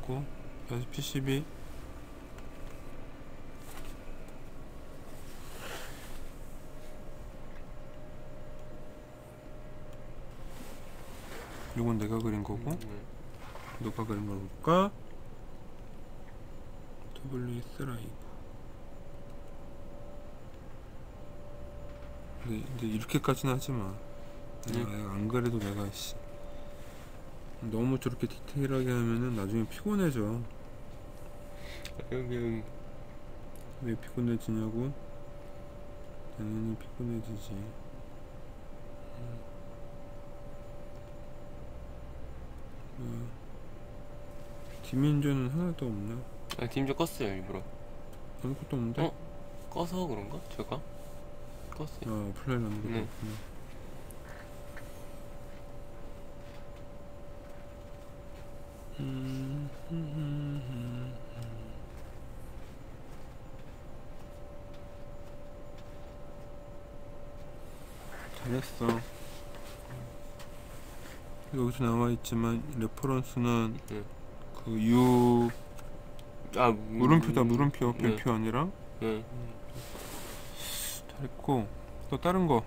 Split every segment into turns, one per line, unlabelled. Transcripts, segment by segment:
있고 다시 PCB. 이건 내가 그린 거고 너가 그린 걸 볼까? WS 라이브. 근데 이렇게까지는 하지마. 안 그래도 내가 너무 저렇게 디테일하게 하면은 나중에 피곤해져.
여기
왜 피곤해지냐고? 당연히 피곤해지지. 디멘전은 하나도 없나?
디임저 껐어요 일부러.
아무것도 없는데?
꺼서 그런가? 제가? 껐어요.
플레이 하는 게
네.
없구나. 잘했어. 여기서 나와있지만 레퍼런스는 그 물음표다. 물음표. 별표 아니라. 잘했고 또 다른 거.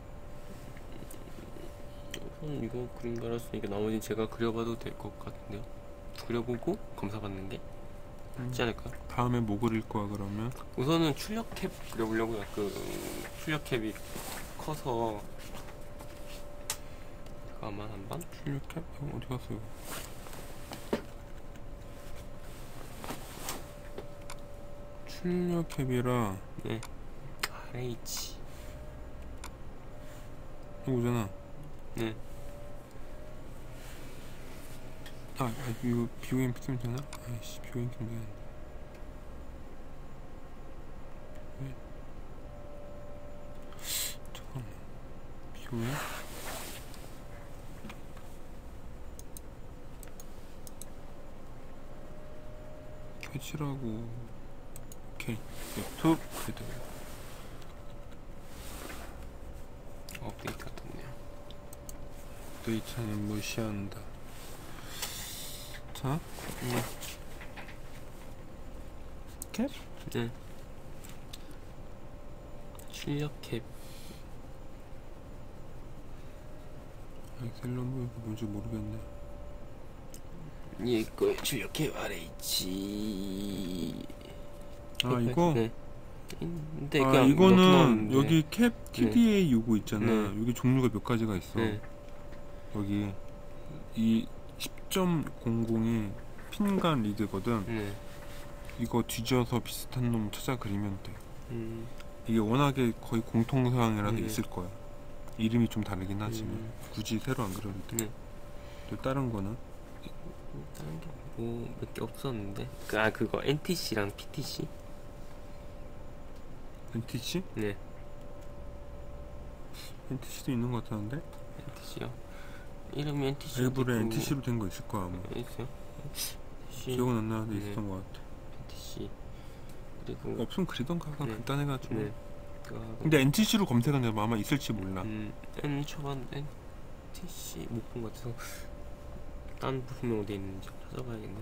우선 이거 그림 달았으니까 나머지 제가 그려봐도 될 것 같은데요. 그려보고 검사받는 게 낫지 않을까요?
다음에 뭐 그릴 거야 그러면?
우선은 출력 캡 그려보려고요. 그 출력 캡이 커서 잠깐만 한번.
출력 캡? 이거 어디 갔어 이거? 출력 캡이라.
네. RH.
이거잖아.
네.
이거 BOM 쓰면 되나? 아이씨, BOM 쓰면 되나? 왜? 잠깐만. BOM? 캐치라고. 오케이. 랩톱 그래도
업데이트가 떴네요.
데이터는 무시한다. 자, 캡?
네. 출력 캡.
엑셀로 뭐 뭔지 모르겠네.
이거 출력 캡 RH.
이거?
네. 근데
이거는 여기 캡 TDA 요거 있잖아.
네.
여기 종류가 몇 가지가 있어.
네.
여기 이 10.00이 핀간 리드거든.
네.
이거 뒤져서 비슷한 놈 찾아 그리면 돼.
음.
이게 워낙에 거의 공통사항이라서
네.
있을 거야. 이름이 좀 다르긴 하지만 굳이 새로 안 그려도 돼.
네.
또 다른 거는?
다른 게 뭐 몇 개 없었는데. 그거 NTC랑 PTC?
NTC?
네.
NTC도 있는 것 같았는데?
NTC요. 이름이 NTC.
일부러 NTC로 된 거 있을 거야 아마.
있어요?
기억은 안 나는데
네.
있었던 것 같아.
NTC. 그리고
없으면 그리던가.
네.
간단해가지고.
네.
근데 NTC로 검색하면 아마 있을지 몰라.
N 초반 NTC 못 본 것 같아서 딴 부분명 어디 있는지 찾아봐야겠네요.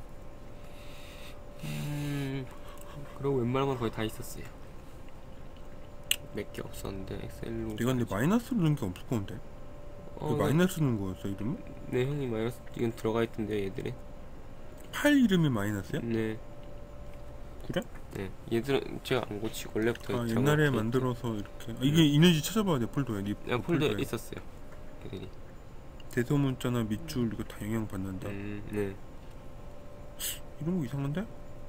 그리고 웬만한 건 거의 다 있었어요. 몇 개 없었는데 엑셀로.
이건 근데 마이너스로 넣은 게 없을 건데. 마이너스 넣은 거였어 이름이?
네, 형이 마이너스 이건 들어가 있던데 얘들이.
파일 이름이 마이너스야?
네.
그래?
네. 얘들은 제가 안 고치고 원래부터
옛날에 만들어서 이렇게. 이게 있는지 찾아봐야 돼. 폴더에.
폴더에 있었어요. 얘들이.
대소문자나 밑줄 이거 다 영향 받는다.
네.
이런 거 이상한데?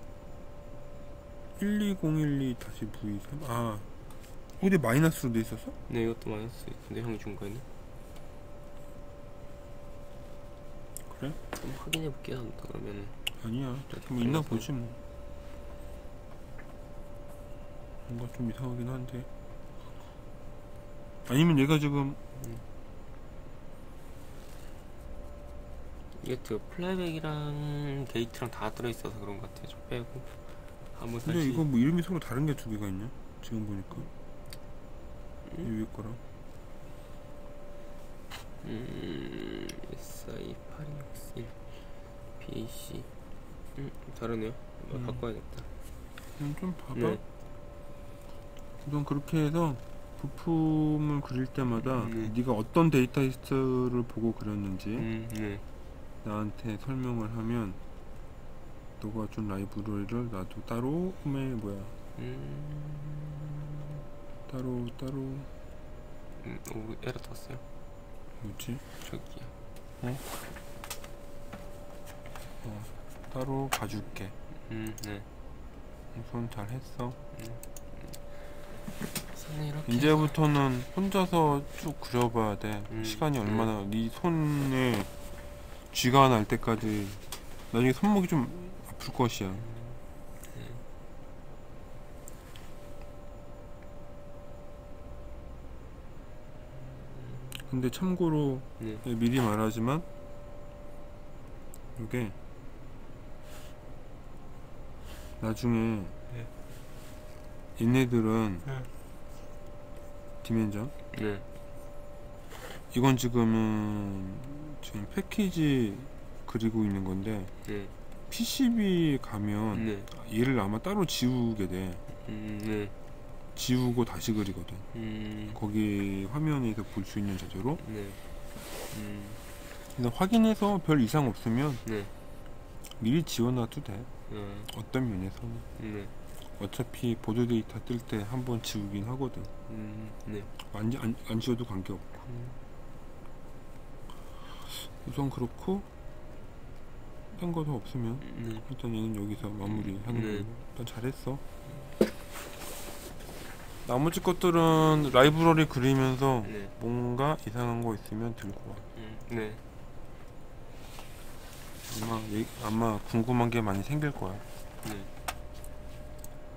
12012-V3. 근데 마이너스로 돼 있었어?
네, 이것도 마이너스 있는데 형이 준 거였네.
그래?
한번 확인해 볼게요. 그러면
아니야. 뭐 있나 보지 뭐. 뭔가 좀 이상하긴 한데. 아니면 얘가 지금
이게 플라이백이랑 게이트랑 다 들어있어서 그런 것 같아요. 좀 빼고 한번 다시.
근데 이거 뭐 이름이 서로 다른 게 두 개가 있냐? 지금 보니까 이 위에 거랑
SI8261 BAC 다르네요.
음.
바꿔야겠다.
좀 봐봐.
네.
우선 그렇게 해서 부품을 그릴 때마다 네가 어떤 데이터리스트를 보고 그렸는지
네.
나한테 설명을 하면 너가 준 라이브러리를 나도 따로 따로
오, 에러 떴어요.
뭐지?
저기요.
따로 봐줄게.
네.
우선 잘 했어.
손을 이렇게
이제부터는 혼자서 쭉 그려봐야 돼. 시간이
네.
얼마나 네 손에 쥐가 날 때까지 나중에 손목이 좀 아플 것이야. 근데 참고로
네.
미리 말하지만 이게 나중에 얘네들은 디멘전
네.
이건 지금 패키지 그리고 있는 건데
네.
PCB 가면
네.
얘를 아마 따로 지우게 돼.
네.
지우고 다시 그리거든. 거기 화면에서 볼 수 있는 자료로.
네.
그래서 확인해서 별 이상 없으면
네.
미리 지워놔도 돼.
네.
어떤 면에서는.
네.
어차피 보드 데이터 뜰 때 한번 지우긴 하거든.
네.
안 지워도 관계없고. 우선 그렇고 딴 거 더 없으면
네.
일단 얘는 여기서 마무리하는
네.
걸로. 일단 잘했어. 나머지 것들은 라이브러리 그리면서
네.
뭔가 이상한 거 있으면 들고 와.
네.
아마 궁금한 게 많이 생길 거야.
네.